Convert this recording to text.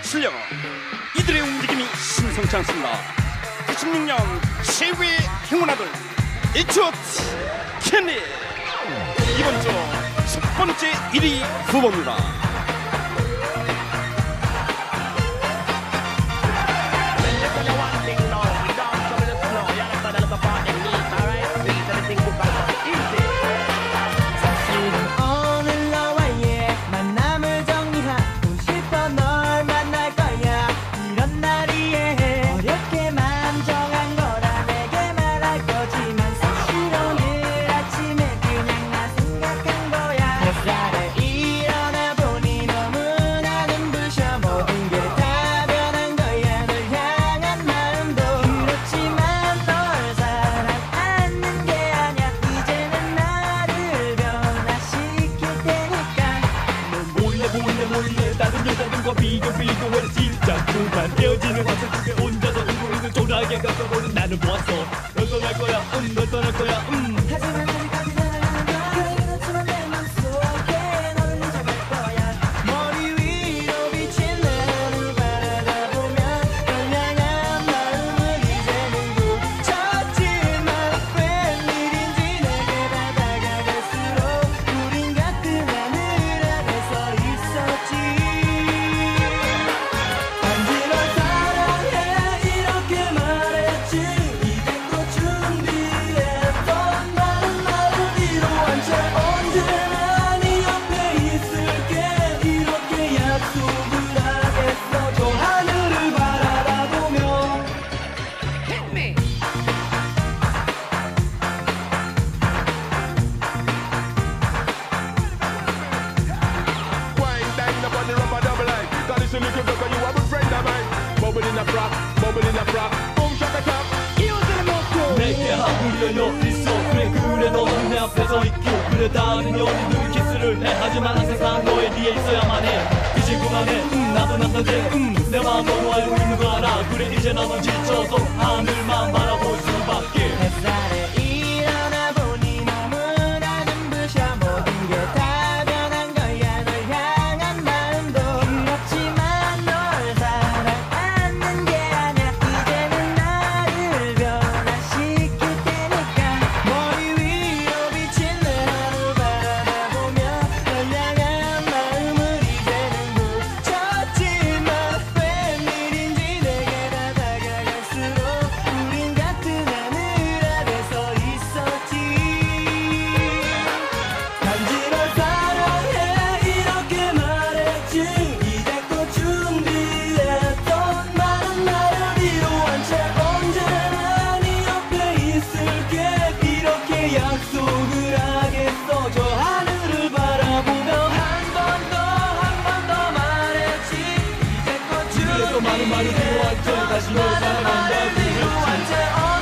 실력, 이들의 움직임이 심상치 않습니다. 96년 최고의 행운아들 H.O.T 캔디, 이번 주 첫 번째 1위 후보입니다. 다른 여자들과 비교해 진짜 그만 헤어지는 화살 속에 혼자서 울고 쫄하게 가까워는 나를 보았어. 널 떠날 거야 널 떠날 거야 하지만 아직까지 사랑하는 거야. 그렇지만 내 맘속에 너를 잊어갈 거야. 머리 위로 비친 나를 바라다 보면 널 향한 마음은 이제는 굳혔지만 웬일인지 내게 다가갈수록 우린 같은 하늘 아래서 있었지. 내게 하구려 너 있어. 그래 너는 내 앞에 서 있고 그래 다른 연인들 키스를 해. 하지만 항상 너의 뒤에 있어야만 해. 이제 그만해 나도 낯선데 내 마음 너도 알고 있는 거 알아. 그래 이제 나도 지쳐서 하늘만 바라볼 수밖에. 햇살에 일어나 보니 너무나 눈부셔. 모든 게 다 변한 거야. 널 향한 마음도 그렇지만 널 사랑하는 게 아니야. 이제는 나를 변화시킬 테니까. 머리 위로 비친 내 하루 바라보며 널 향한 마음을 이제는 굳혔지만 웬일인지 내게 다가갈수록 우린 같은 하늘 아래서 있었지. 단지 널 사랑해 이렇게 말했지. 이제껏 준비했던 많은 나를 이루한 채 언제나 네 옆에 있을게. 이렇게 약속을 하겠어. 저 하늘을 바라보며 한 번 더 말했지. 이제껏 그래도 많은 말을 이루한 채 다시 널 사랑한다고 이루한 채